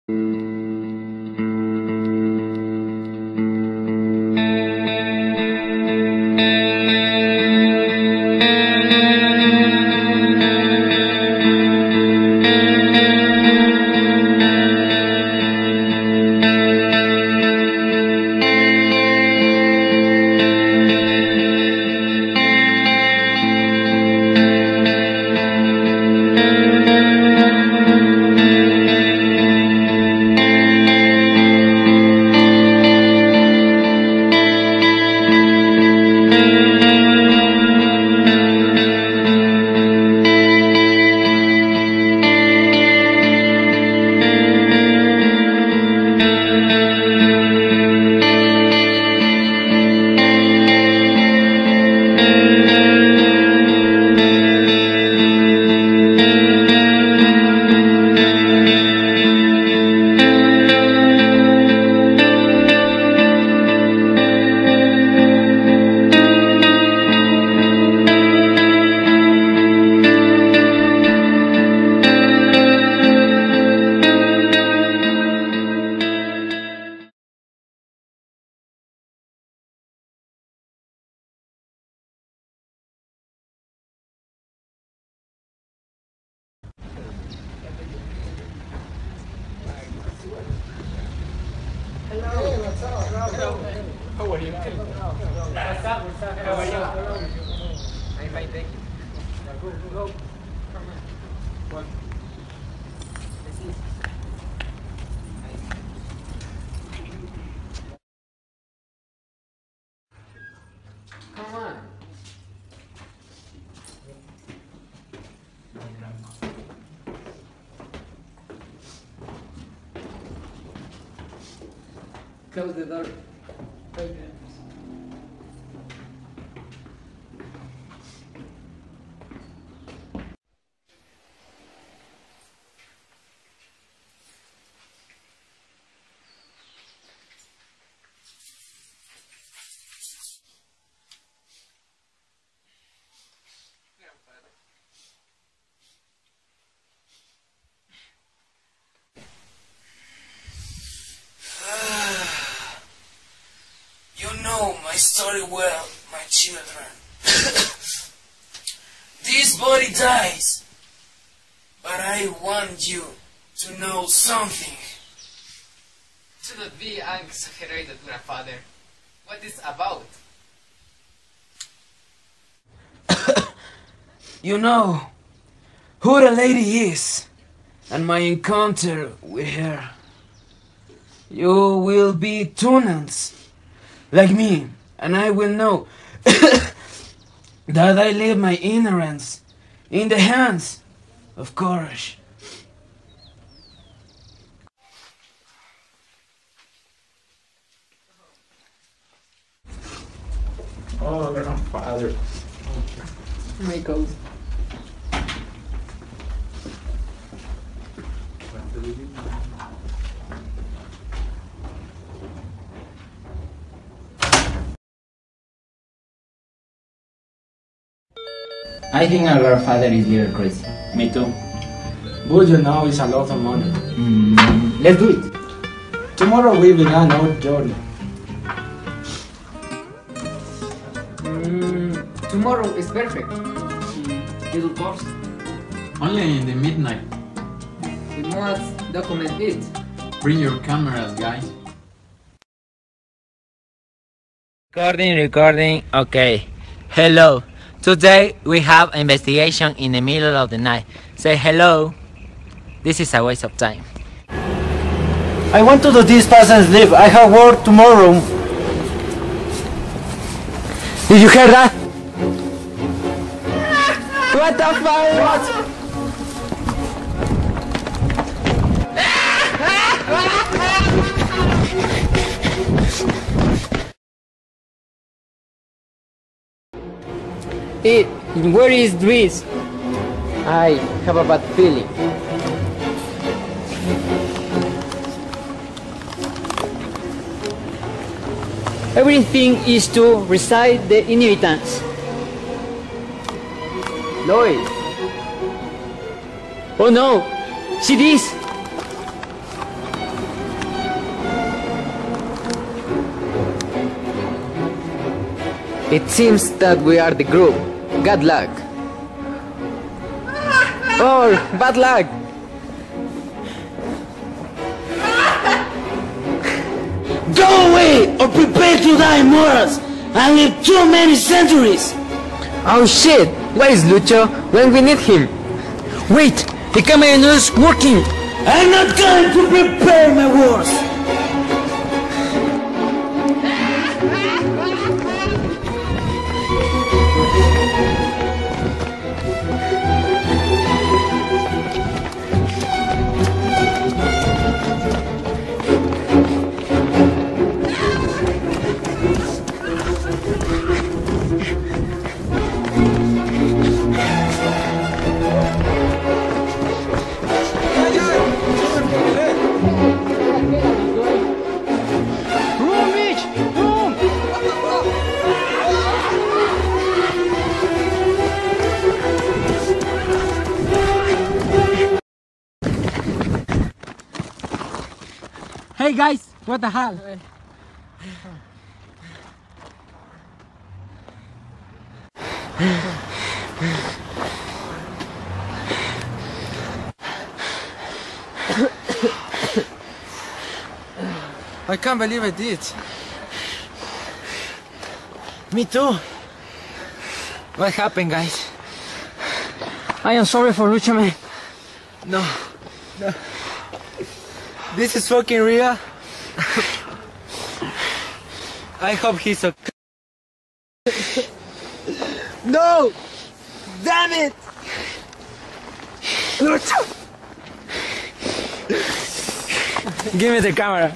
How are you? What's up? How are you? I'm fine, thank you. Go. What? Let's see. Come on. Close the door. Okay. You know my story well, my children. This body dies, but I want you to know something. Do not be exaggerated, grandfather. What is about? You know who the lady is, and my encounter with her. You will be tunants like me, and I will know that I leave my ignorance in the hands of courage. Oh, grandfather. My coat. I think our grandfather is a little crazy. Me too. But you know it's a lot of money. Let's do it. Tomorrow we begin our journey. Tomorrow is perfect. Little course. Only in the midnight. We must document it. Bring your cameras, guys. Recording, okay. Hello. Today we have investigation in the middle of the night. Say hello. This is a waste of time. I want to do this fast and sleep. I have work tomorrow. Did you hear that? What the fuck? What? Where is Dries? I have a bad feeling. Everything is to recite the inhabitants. Lois. Oh no! See this? It seems that we are the group. Good luck. Or bad luck. Go away or prepare to die, Moras, and live too many centuries. Oh shit! Where is Lucho when we need him? Wait! The camera is working! I'm not going to prepare my wars. Hey guys, what the hell? I can't believe I did. Me too. What happened, guys? I am sorry for Lucho, man. No. This is fucking real. I hope he's okay. No! Damn it! Give me the camera.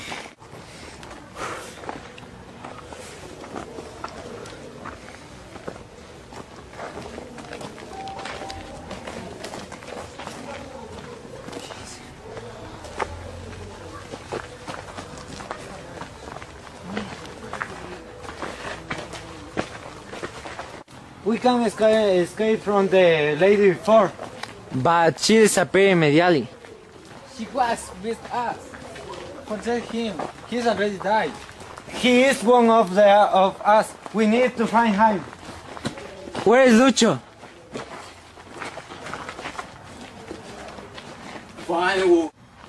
We can escape from the lady before. But she disappeared immediately. She was with us. Protect him. He's already died. He is one of us. We need to find him. Where is Lucho? Fine.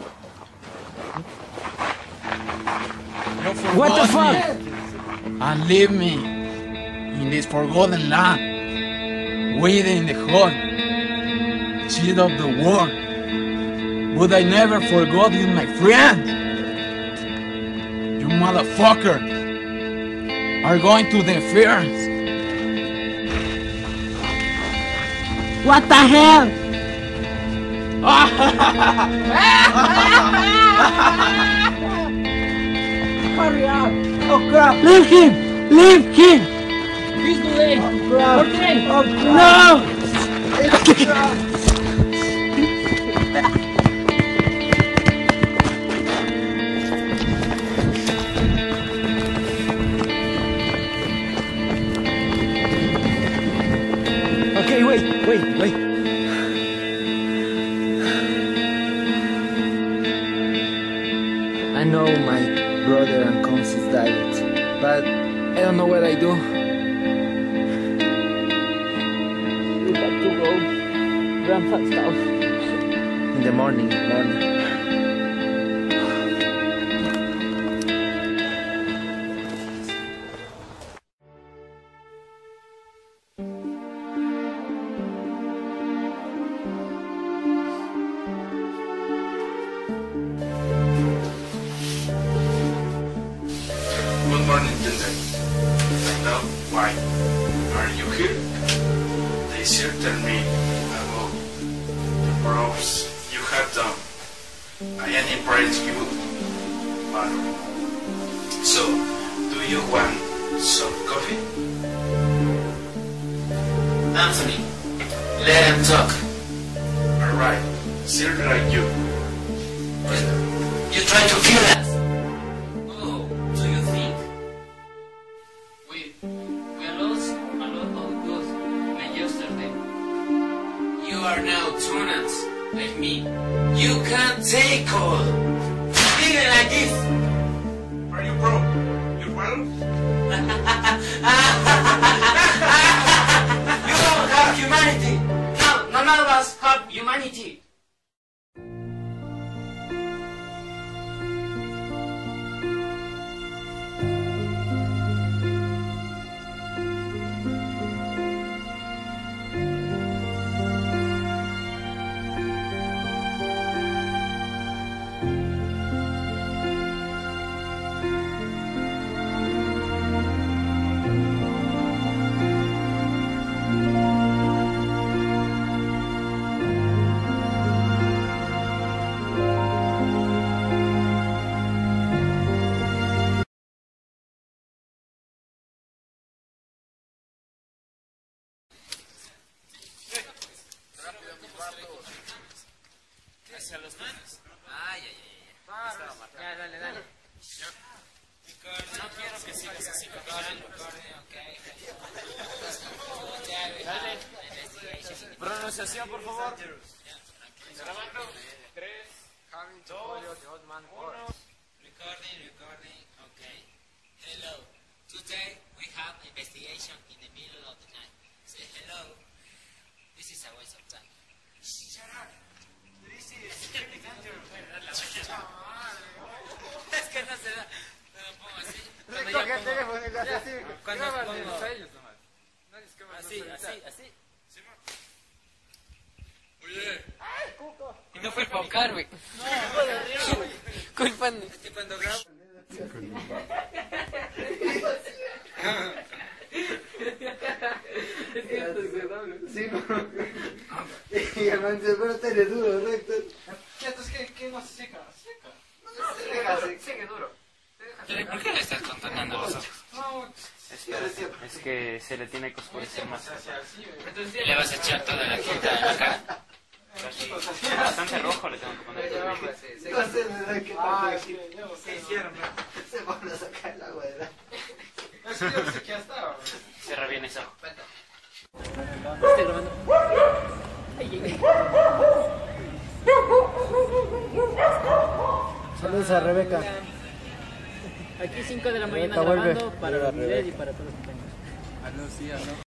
What the fuck? And leave me in this forgotten land, waiting in the hole, child of the world. Would I never forgot you, my friend? You motherfucker are going to the fairs. What the hell? Hurry up! Oh crap! Leave him! Leave him! He's too late. Oh crap! Okay. Oh crap! Okay, wait. I know my brother and cousin died, but I don't know what I do. We have to go. Grandpa's house. In the morning. Good morning, Tender. Now, why are you here? They sure tell me about the proofs you have done. I am impressed you, but so, do you want some coffee? Anthony, let him talk. Alright, sure like you. You try to kill us. Oh, do you think? We lost a lot of goods like yesterday. You are now tuners like me. You can't take all. Even like this. Are you broke? You well? Hacia los manos. Ay, ay, ay. Ya, dale, dale. No quiero que sigas así caminando. Dale. Pronunciación, por favor. Grabando. 3, 2, 1. Recording. Okay. Hello. Today we have investigation in the middle of the night. Say hello. This is a waste of time. Shut up. This is Es que no se da. No lo pongo así. Recoge el teléfono y lo hace así. Cuando Grábalo. Así. Y no fue para buscar, güey. Culpando. Es que cuando grabo. Sí, no. Y el man dice, pero te duro, recto. Entonces, ¿qué no se seca? Sigue duro. ¿Por qué le estás contaminando los ojos? No, Es que se le tiene que oscurecer más. Le vas a echar toda la tinta en la cara. Bastante rojo le tengo que poner. Entonces, ¿verdad qué pasó? ¿qué hicieron? Se van a sacar el agua de la... Es que yo no sé qué estaba. Cierra bien eso. Saludos a Rebeca. Aquí 5 de la mañana Rebeca, vuelve. grabando para los videos y para todos los que tengan.